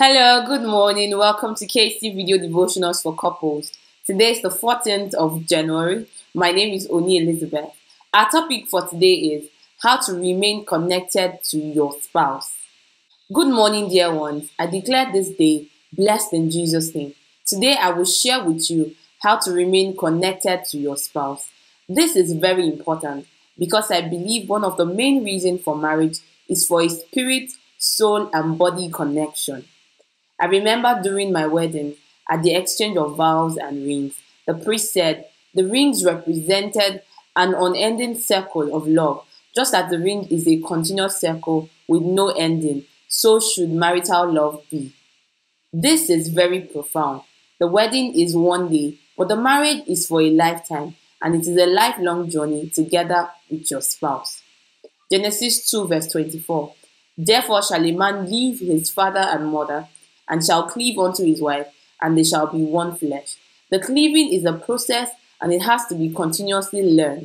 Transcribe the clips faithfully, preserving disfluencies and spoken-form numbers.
Hello, good morning. Welcome to K C Video Devotionals for Couples. Today is the fourteenth of January. My name is Oni Elizabeth. Our topic for today is how to remain connected to your spouse. Good morning, dear ones. I declare this day blessed in Jesus' name. Today I will share with you how to remain connected to your spouse. This is very important because I believe one of the main reasons for marriage is for a spirit, soul, and body connection. I remember during my wedding, at the exchange of vows and rings, the priest said the rings represented an unending circle of love. Just as the ring is a continuous circle with no ending, so should marital love be. This is very profound. The wedding is one day, but the marriage is for a lifetime, and it is a lifelong journey together with your spouse. Genesis two verse twenty-four. Therefore shall a man leave his father and mother, and shall cleave unto his wife, and they shall be one flesh. The cleaving is a process, and it has to be continuously learned.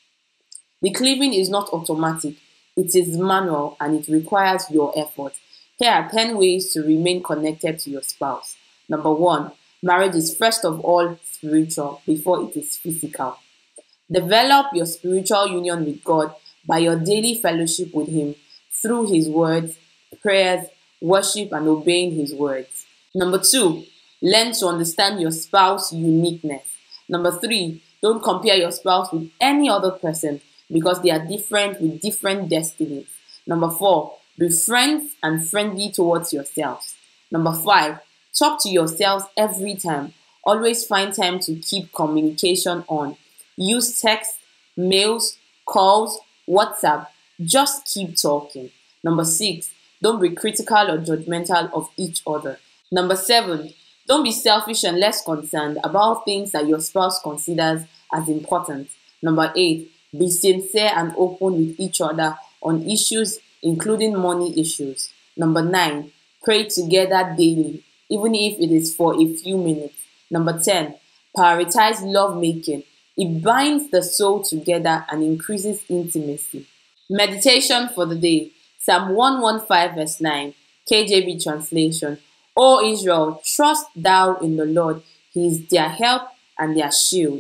The cleaving is not automatic. It is manual, and it requires your effort. Here are ten ways to remain connected to your spouse. Number one, marriage is first of all spiritual before it is physical. Develop your spiritual union with God by your daily fellowship with Him through His words, prayers, worship, and obeying His words. Number two, learn to understand your spouse's uniqueness. Number three, don't compare your spouse with any other person because they are different with different destinies. Number four, be friends and friendly towards yourselves. Number five, talk to yourselves every time. Always find time to keep communication on. Use text, mails, calls, WhatsApp. Just keep talking. Number six, don't be critical or judgmental of each other. Number seven, don't be selfish and less concerned about things that your spouse considers as important. Number eight, be sincere and open with each other on issues including money issues. Number nine, pray together daily, even if it is for a few minutes. Number ten, prioritize love making. It binds the soul together and increases intimacy. Meditation for the day. Psalm one fifteen verse nine, K J V translation. O Israel, trust thou in the Lord. He is their help and their shield.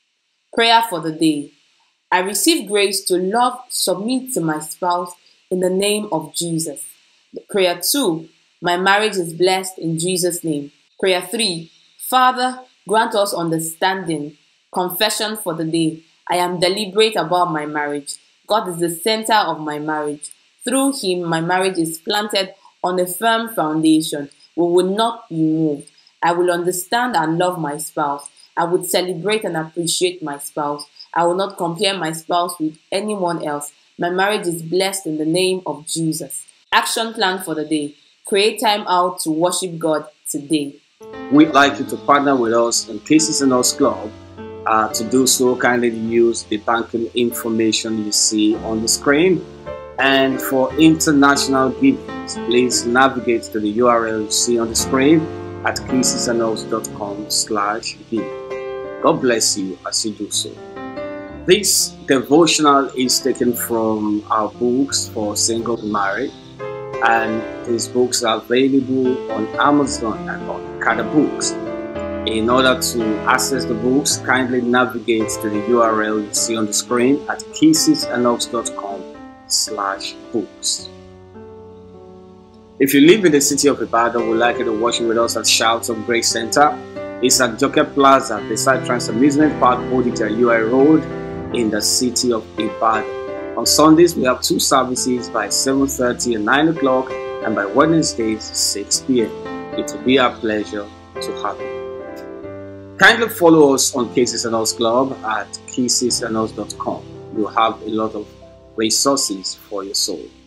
Prayer for the day. I receive grace to love, submit to my spouse in the name of Jesus. Prayer two. My marriage is blessed in Jesus' name. Prayer three. Father, grant us understanding. Confession for the day. I am deliberate about my marriage. God is the center of my marriage. Through Him, my marriage is planted on a firm foundation. We will not be moved. I will understand and love my spouse. I would celebrate and appreciate my spouse. I will not compare my spouse with anyone else. My marriage is blessed in the name of Jesus. Action plan for the day. Create time out to worship God today. We'd like you to partner with us in Cases and Us Club. Uh, to do so, kindly use the banking information you see on the screen. And for international givings, please navigate to the U R L you see on the screen at casesandus.com slash give. God bless you as you do so. This devotional is taken from our books for single and married, and these books are available on Amazon and on Kada Books. In order to access the books, kindly navigate to the U R L you see on the screen at casesandus.com slash books. If you live in the city of Ibadan, we'd like you to worship with us at Shouts of Grace Center. It's at Joker Plaza, beside Trans Amusement Park, Bodija U I Road, in the city of Ibadan. On Sundays, we have two services by seven thirty and nine o'clock, and by Wednesdays, six p m It will be our pleasure to have you. Kindly follow us on Cases and Us Club at casesandus dot com. You'll have a lot of resources for your soul.